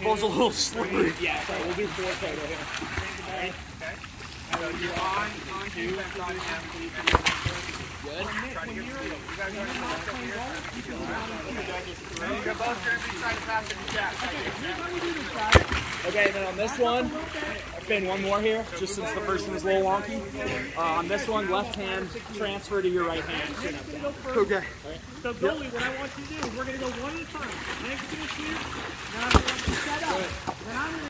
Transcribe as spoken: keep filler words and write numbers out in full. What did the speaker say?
ball's a little slippery. Yeah, so we'll do four total here. Okay. So you're on, on defense on him. Good. Try to get through. You guys are left over here. You're both going to be trying to pass it to Jack. Okay, then on this one, I'll spin one more here, just since the first one is a little wonky. Uh, on this one, left hand, transfer to your right hand. Okay. So goalie, what I want you to do is we're going to go one at a time. Next to the shoot, now I'm going to set up. Then I'm going to